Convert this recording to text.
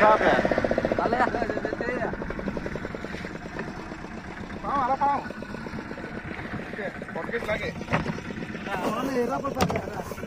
berapa ya? Balik ya, jadi ya. Ala pau. Oke, podcast lagi. Nah, mana ya, apa